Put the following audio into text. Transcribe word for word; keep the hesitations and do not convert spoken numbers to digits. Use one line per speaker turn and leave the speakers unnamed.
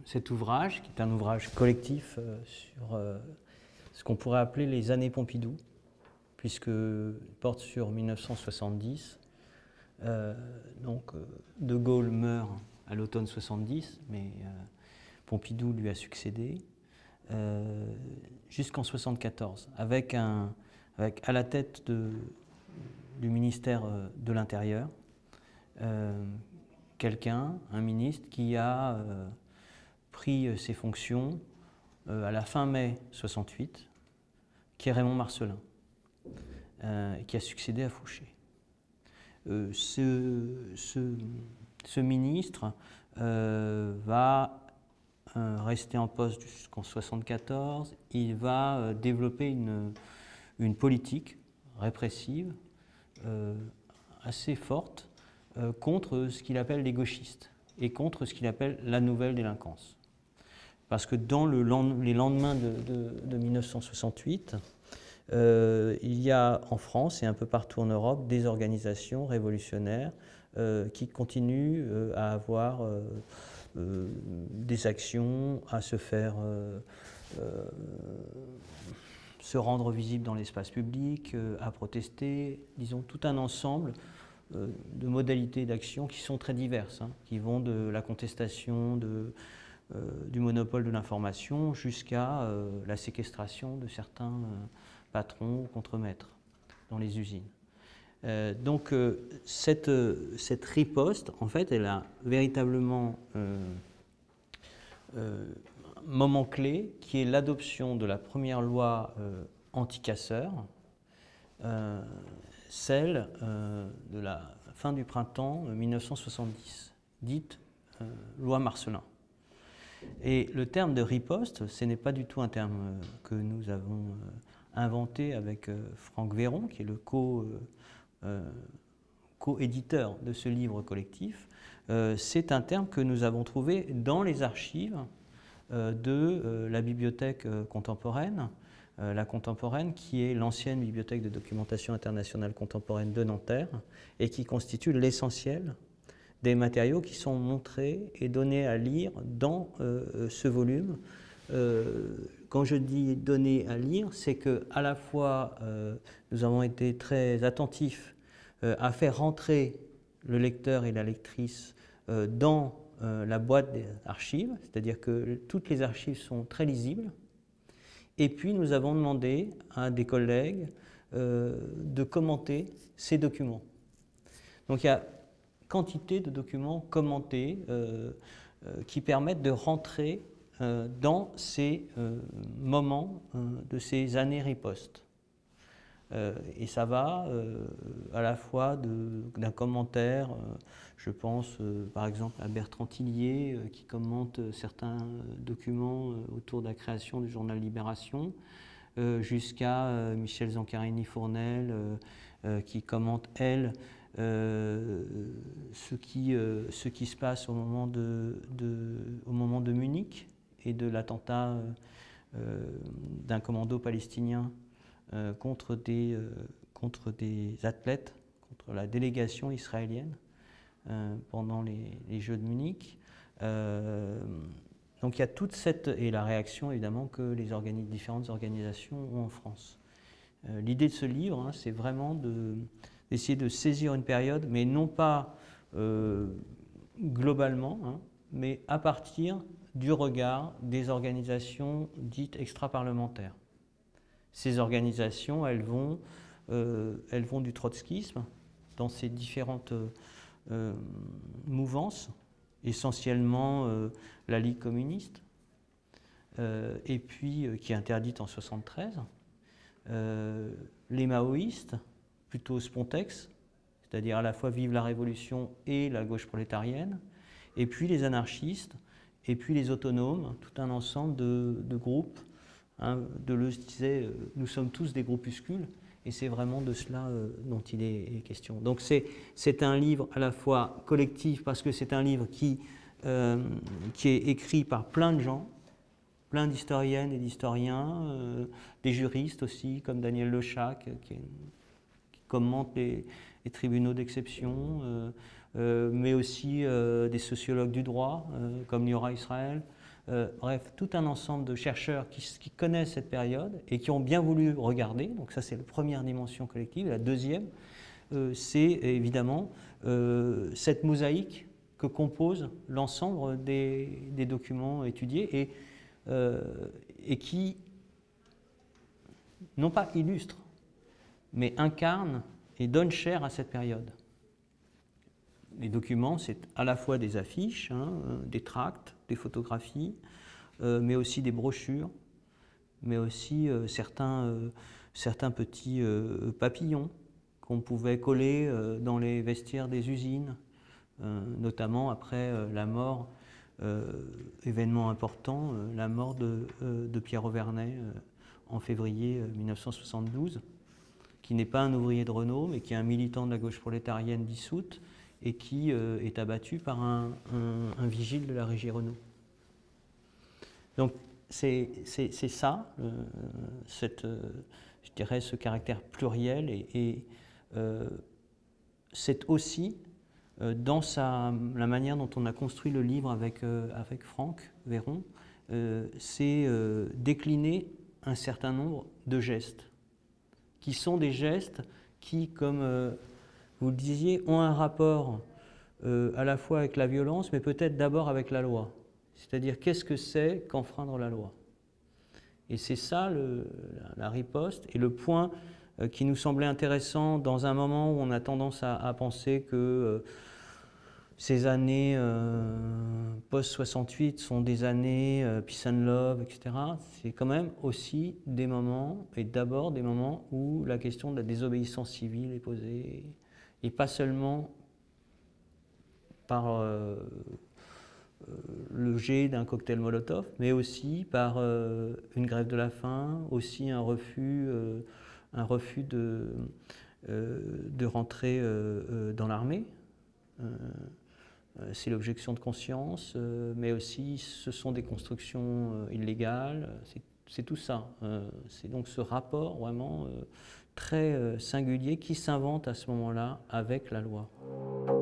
cet ouvrage, qui est un ouvrage collectif euh, sur euh, ce qu'on pourrait appeler les années Pompidou, puisqu'il porte sur mille neuf cent soixante-dix. Euh, donc, euh, De Gaulle meurt à l'automne soixante-dix, mais euh, Pompidou lui a succédé euh, jusqu'en soixante-quatorze, avec, un, avec à la tête de, du ministère de l'Intérieur, euh, quelqu'un, un ministre, qui a euh, pris ses fonctions euh, à la fin mai soixante-huit, qui est Raymond Marcellin, euh, qui a succédé à Fouché. Euh, ce, ce, ce ministre euh, va euh, rester en poste jusqu'en soixante-quatorze. Il va euh, développer une, une politique répressive euh, assez forte euh, contre ce qu'il appelle les gauchistes et contre ce qu'il appelle la nouvelle délinquance. Parce que dans le, les lendemains de, de, de mille neuf cent soixante-huit, euh, il y a en France et un peu partout en Europe des organisations révolutionnaires euh, qui continuent euh, à avoir euh, euh, des actions, à se faire, euh, euh, se rendre visibles dans l'espace public, euh, à protester, disons tout un ensemble euh, de modalités d'action qui sont très diverses, hein, qui vont de la contestation de Euh, du monopole de l'information jusqu'à euh, la séquestration de certains euh, patrons ou contremaîtres dans les usines. Euh, donc euh, cette, cette riposte, en fait, elle a véritablement euh, euh, un moment clé qui est l'adoption de la première loi euh, anti-casseurs, euh, celle euh, de la fin du printemps mille neuf cent soixante-dix, dite euh, loi Marcellin. Et le terme de riposte, ce n'est pas du tout un terme que nous avons inventé avec Franck Véron, qui est le co, euh, co-éditeur de ce livre collectif. Euh, c'est un terme que nous avons trouvé dans les archives euh, de euh, la bibliothèque contemporaine, euh, la contemporaine qui est l'ancienne bibliothèque de documentation internationale contemporaine de Nanterre et qui constitue l'essentiel des matériaux qui sont montrés et donnés à lire dans euh, ce volume. Euh, quand je dis donner à lire, c'est qu'à la fois euh, nous avons été très attentifs euh, à faire rentrer le lecteur et la lectrice euh, dans euh, la boîte des archives, c'est-à-dire que toutes les archives sont très lisibles. Et puis nous avons demandé à des collègues euh, de commenter ces documents. Donc il y a quantité de documents commentés euh, euh, qui permettent de rentrer euh, dans ces euh, moments euh, de ces années ripostes. Euh, et ça va euh, à la fois d'un commentaire, euh, je pense euh, par exemple à Bertrand Tillier euh, qui commente certains documents euh, autour de la création du journal Libération, euh, jusqu'à euh, Michel Zancarini-Fournel euh, euh, qui commente, elle, Euh, ce, qui, euh, ce qui se passe au moment de, de, au moment de Munich et de l'attentat euh, d'un commando palestinien euh, contre, des, euh, contre des athlètes, contre la délégation israélienne euh, pendant les, les Jeux de Munich. Euh, donc il y a toute cette... et la réaction évidemment que les organi différentes organisations ont en France. Euh, L'idée de ce livre, hein, c'est vraiment de... d'essayer de saisir une période, mais non pas euh, globalement, hein, mais à partir du regard des organisations dites extra-parlementaires. Ces organisations, elles vont, euh, elles vont du trotskisme dans ces différentes euh, mouvances, essentiellement euh, la Ligue communiste, euh, et puis euh, qui est interdite en soixante-treize, euh, les maoïstes, plutôt spontex, c'est-à-dire à la fois Vive la Révolution et la gauche prolétarienne, et puis les anarchistes, et puis les autonomes, tout un ensemble de, de groupes. Hein, Deleuze disait euh, « nous sommes tous des groupuscules », et c'est vraiment de cela euh, dont il est question. Donc c'est un livre à la fois collectif, parce que c'est un livre qui, euh, qui est écrit par plein de gens, plein d'historiennes et d'historiens, euh, des juristes aussi, comme Daniel Lechac, qui est commente les, les tribunaux d'exception, euh, euh, mais aussi euh, des sociologues du droit, euh, comme Liora Israël, Euh, bref, tout un ensemble de chercheurs qui, qui connaissent cette période et qui ont bien voulu regarder. Donc ça, c'est la première dimension collective. Et la deuxième, euh, c'est évidemment euh, cette mosaïque que compose l'ensemble des, des documents étudiés et, euh, et qui, non pas illustrent, mais incarnent et donnent chair à cette période. Les documents, c'est à la fois des affiches, hein, des tracts, des photographies, euh, mais aussi des brochures, mais aussi euh, certains, euh, certains petits euh, papillons qu'on pouvait coller euh, dans les vestiaires des usines, euh, notamment après euh, la mort, euh, événement important, euh, la mort de, euh, de Pierre Auvernais euh, en février euh, mille neuf cent soixante-douze, qui n'est pas un ouvrier de Renault, mais qui est un militant de la gauche prolétarienne dissoute, et qui euh, est abattu par un, un, un vigile de la régie Renault. Donc c'est ça, euh, cette, euh, je dirais, ce caractère pluriel, et, et euh, c'est aussi euh, dans sa, la manière dont on a construit le livre avec, euh, avec Franck Véron, euh, c'est euh, décliner un certain nombre de gestes, qui sont des gestes qui, comme euh, vous le disiez, ont un rapport euh, à la fois avec la violence, mais peut-être d'abord avec la loi. C'est-à-dire, qu'est-ce que c'est qu'enfreindre la loi? Et c'est ça le, la, la riposte, et le point euh, qui nous semblait intéressant dans un moment où on a tendance à, à penser que euh, ces années euh, post soixante-huit sont des années euh, peace and love, et cetera. C'est quand même aussi des moments, et d'abord des moments où la question de la désobéissance civile est posée, et pas seulement par euh, euh, le jet d'un cocktail Molotov, mais aussi par euh, une grève de la faim, aussi un refus, euh, un refus de, euh, de rentrer euh, euh, dans l'armée. Euh, c'est l'objection de conscience, euh, mais aussi ce sont des constructions euh, illégales, c'est tout ça. Euh, c'est donc ce rapport vraiment euh, très euh, singulier qui s'invente à ce moment-là avec la loi.